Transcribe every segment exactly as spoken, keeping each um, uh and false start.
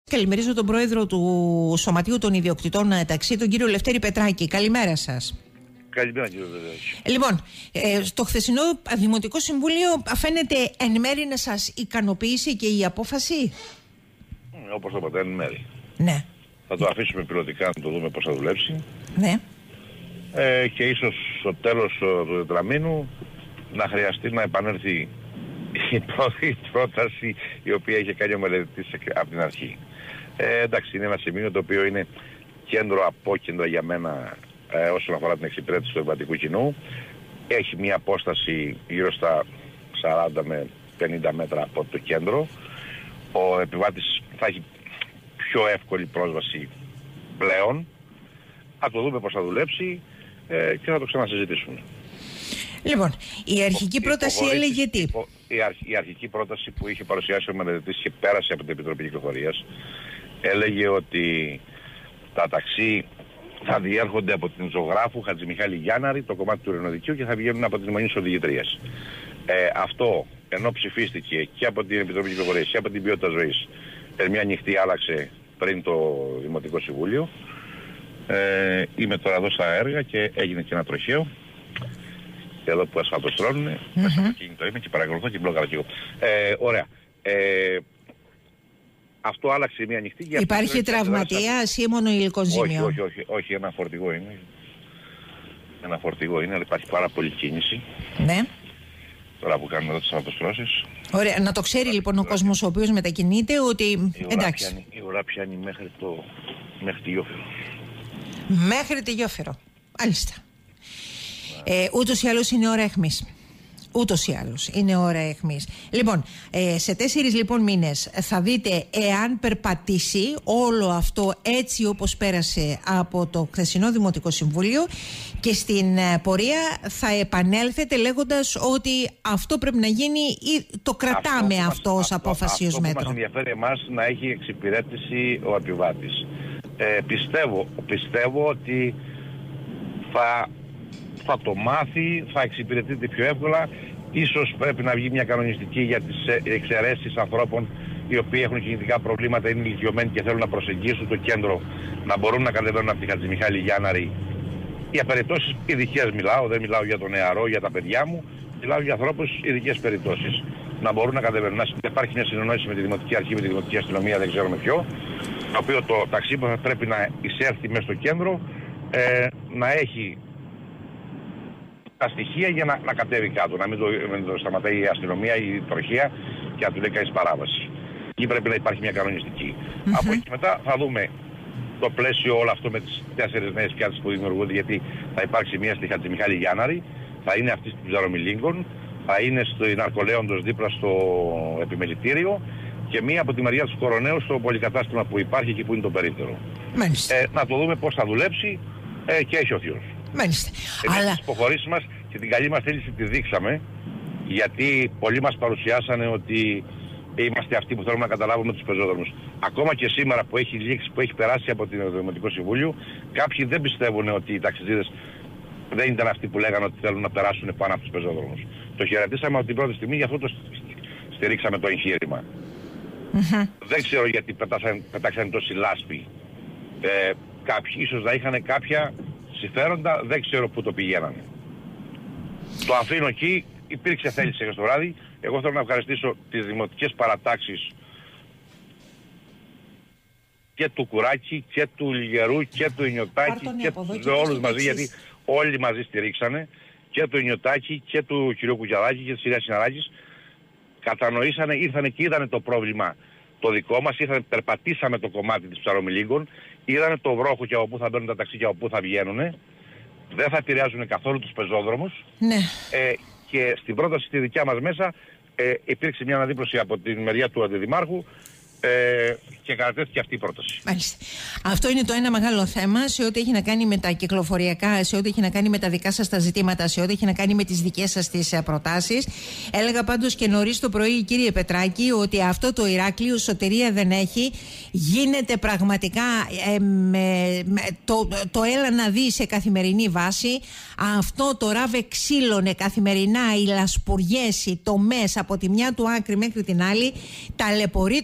Καλημερίζω τον πρόεδρο του Σωματείου των Ιδιοκτητών Ταξί, τον κύριο Λευτέρη Πετράκη. Καλημέρα σας. Καλημέρα, κύριε Πετράκη. Λοιπόν, ε, στο χθεσινό Δημοτικό Συμβούλιο φαίνεται εν μέρει να σας ικανοποίησε και η απόφαση. Ε, όπως το είπατε, εν μέρει. Ναι. Θα το αφήσουμε πιλωτικά να το δούμε πώς θα δουλέψει. Ναι. Ε, και ίσως στο τέλος του τετραμήνου να χρειαστεί να επανέλθει η πρώτη πρόταση η οποία είχε κάνει ο μελετητής από την αρχή. Ε, εντάξει, είναι ένα σημείο το οποίο είναι κέντρο απόκεντρα για μένα ε, όσον αφορά την εξυπηρέτηση του επιβατικού κοινού. Έχει μια απόσταση γύρω στα σαράντα με πενήντα μέτρα από το κέντρο. Ο επιβάτης θα έχει πιο εύκολη πρόσβαση πλέον. Θα το δούμε πώς θα δουλέψει ε, και θα το ξανασυζητήσουμε. Λοιπόν, η αρχική πρόταση έλεγε τι? Η, αρχ, η αρχική πρόταση που είχε παρουσιάσει ο μελετητής και πέρασε από την Επιτροπή Κυκλοφορίας έλεγε ότι τα ταξί θα διέρχονται από την Ζωγράφου Χατζημιχάλη Γιάνναρη, το κομμάτι του Ρενοδικίου, και θα βγαίνουν από τις Μονής Οδηγητρίας. Ε, αυτό, ενώ ψηφίστηκε και από την Επιτροπή Κυκλοφορίας και από την Ποιότητα Ζωής, ε, μια νυχτή άλλαξε πριν το Δημοτικό Συμβούλιο. Ε, είμαι τώρα εδώ στα έργα και έγινε και ένα τροχαίο. Εδώ που ασφαλτοστρώνουν, mm-hmm. μέσα από το κινητό είμαι και παρακολουθώ και μπλόκαρα και εγώ. Ε, ωραία. Ε, αυτό άλλαξε μια νυχτή. Υπάρχει τραυματίας ή μόνο υλικό ζημιό? Όχι, όχι, όχι, όχι, ένα φορτηγό είναι. Ένα φορτηγό είναι, αλλά υπάρχει πάρα πολλή κίνηση. Ναι. Τώρα που κάνουμε εδώ τις αυτοστρώσεις. Ωραία, να το ξέρει λοιπόν ο κόσμος ο οποίος μετακινείται ότι η εντάξει. Πιάνει, η ώρα πιάνει μέχρι, το, μέχρι τη Γιόφερο. Μέχρι τη Γιόφερο. Μάλιστα. Ε, ούτως ή άλλως είναι ώρα αιχμής. Ούτως ή άλλως είναι ώρα αιχμής. Λοιπόν, ε, σε τέσσερις λοιπόν μήνες θα δείτε εάν περπατήσει όλο αυτό έτσι όπως πέρασε από το χθεσινό Δημοτικό Συμβούλιο, και στην ε, πορεία θα επανέλθετε λέγοντας ότι αυτό πρέπει να γίνει ή το κρατάμε αυτό, αυτό ως απόφαση ως μέτρο. Αυτό που μας ενδιαφέρει εμάς να έχει εξυπηρέτηση ο επιβάτης. Ε, πιστεύω, πιστεύω ότι θα... θα το μάθει, θα εξυπηρετείται πιο εύκολα. Ίσως πρέπει να βγει μια κανονιστική για τις εξαιρέσεις ανθρώπων οι οποίοι έχουν κινητικά προβλήματα, είναι ηλικιωμένοι και θέλουν να προσεγγίσουν το κέντρο, να μπορούν να κατεβαίνουν από τη Χατζημιχάλη Γιάνναρη. Για περιπτώσεις ειδικές μιλάω, δεν μιλάω για τον νεαρό, για τα παιδιά μου, μιλάω για ανθρώπους ειδικές περιπτώσεις. Να μπορούν να κατεβαίνουν. Να υπάρχει μια συνεννόηση με τη Δημοτική Αρχή, με τη Δημοτική Αστυνομία, δεν ξέρω με ποιο, το οποίο το ταξί που θα πρέπει να εισέλθει μέσα στο κέντρο ε, να έχει τα στοιχεία για να, να κατέβει κάτω, να μην το, μην το σταματάει η αστυνομία ή η τροχία και να του λέει κανείς παράβαση. Εκεί πρέπει να υπάρχει μια κανονιστική. Mm-hmm. Από εκεί μετά θα δούμε το πλαίσιο όλο αυτό με τις τέσσερις νέες πιάτες που δημιουργούνται, γιατί θα υπάρξει μια στη Χατζημιχάλη Γιάνναρη, θα είναι αυτή στην Ψαρομιλίγκων, θα είναι στην Αρκολέοντος δίπλα στο επιμελητήριο και μία από τη μεριά του Κοροναίου στο πολυκατάστημα που υπάρχει εκεί που είναι το περίπτερο. Ε, να το δούμε πώς θα δουλέψει ε, και έχει ο Θείος. Μάλιστα. Εμείς Αλλά... τις υποχωρήσεις μας και την καλή μας θέληση τη δείξαμε, γιατί πολλοί μας παρουσιάσανε ότι είμαστε αυτοί που θέλουμε να καταλάβουμε τους πεζόδρομους. Ακόμα και σήμερα που έχει λήξει, που έχει περάσει από το Δημοτικό Συμβούλιο, κάποιοι δεν πιστεύουν ότι οι ταξιτζίδες δεν ήταν αυτοί που λέγανε ότι θέλουν να περάσουν πάνω από τους πεζόδρομους. Το χαιρετήσαμε από την πρώτη στιγμή, γι' αυτό το στηρίξαμε το εγχείρημα. Mm-hmm. Δεν ξέρω γιατί πετάξαν, πετάξαν τόση λάσπη. Ε, κάποιοι ίσως να είχαν κάποια συμφέροντα, δεν ξέρω πού το πηγαίνανε. Το αφήνω εκεί, υπήρξε θέληση για το βράδυ. Εγώ θέλω να ευχαριστήσω τις δημοτικές παρατάξεις και του Κουράκη και του Λιγερού και του Ινιωτάκη και τους όλους μαζί, γιατί όλοι μαζί στηρίξανε, και του Ινιωτάκη και του κ. Κουκιαδάκη και της κυρίας Συναράκης. Κατανοήσανε, ήρθανε και είδανε το πρόβλημα το δικό μας, ήρθανε, περπατήσαμε το κομμάτι της Ψαρομιλίγκων, είδανε το βρόχο και από πού θα μπαίνουν τα ταξί και από πού θα βγαίνουνε, δεν θα επηρεάζουν καθόλου τους πεζόδρομους. Ναι. Ε, και στην πρόταση τη δικιά μας μέσα ε, υπήρξε μια αναδίπλωση από την μεριά του Αντιδημάρχου ε, και κατατέθηκε αυτή η πρόταση. Μάλιστα. Αυτό είναι το ένα μεγάλο θέμα σε ό,τι έχει να κάνει με τα κυκλοφοριακά, σε ό,τι έχει να κάνει με τα δικά σας τα ζητήματα, σε ό,τι έχει να κάνει με τις δικές σας τις προτάσεις. Έλεγα πάντως και νωρίς το πρωί, κύριε Πετράκη, ότι αυτό το Ηράκλειο σωτηρία δεν έχει. Γίνεται πραγματικά ε, με, με, το, το έλα να δει σε καθημερινή βάση. Αυτό το ράβε ξύλωνε καθημερινά, οι λασπουριές, οι τομές από τη μια του άκρη μέχρι την άλλη, ταλαιπωρεί τους οδηγούς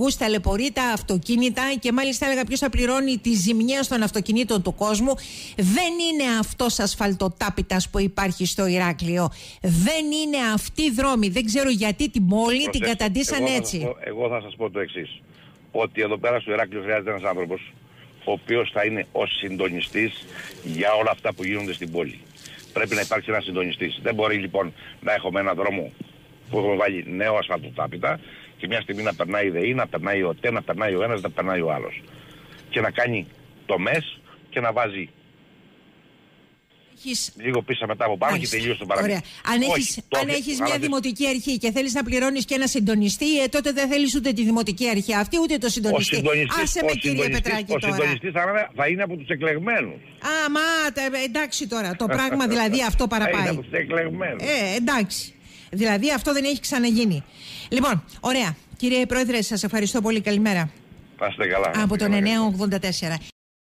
οδηγούς, ταλαιπωρεί τα αυτοκίνητα και μάλιστα έλεγα ποιος θα πληρώνει τη ζημιά των αυτοκινήτων του κόσμου. Δεν είναι αυτός ασφαλτοτάπητας που υπάρχει στο Ηράκλειο. Δεν είναι αυτή η δρόμη. Δεν ξέρω γιατί την πόλη την καταντήσαν εγώ έτσι. Θα πω, εγώ θα σας πω το εξής. Ότι εδώ πέρα στο Ηράκλειο χρειάζεται ένας άνθρωπος ο οποίος θα είναι ο συντονιστής για όλα αυτά που γίνονται στην πόλη. Πρέπει να υπάρξει ένας συντονιστής. Δεν μπορεί λοιπόν να έχουμε έναν δρόμο που έχουμε βάλει νέο ασφαλτοτάπητα και μια στιγμή να περνάει η ΔΕΗ, να περνάει ο ΟΤΕ, να περνάει ο ένας, να περνάει ο άλλος. Και να κάνει τομές και να βάζει Έχεις... λίγο πίσω μετά από πάνω. Μάλιστα. Και τελείως το παραμύθι. Αν έχεις, αν έχεις μια δημοτική αρχή και θέλεις να πληρώνεις και ένα συντονιστή, ε, τότε δεν θέλεις ούτε τη δημοτική αρχή αυτή, ούτε το συντονιστή. Άσε με, κύριε Πετράκη, ο τώρα. Ο συντονιστής θα, θα είναι από τους εκλεγμένους. Α, μα, εντάξει τώρα, το πράγμα δηλαδή αυτό παραπάει. Θα είναι από τους εκλεγμένους. Ε, εντάξει. Δηλαδή αυτό δεν έχει ξαναγίνει. Λοιπόν, ωραία. Κύριε Πρόεδρε, σας ευχαριστώ πολύ. Καλημέρα. Πάστε καλά. Από τον εννιά ογδόντα τέσσερα.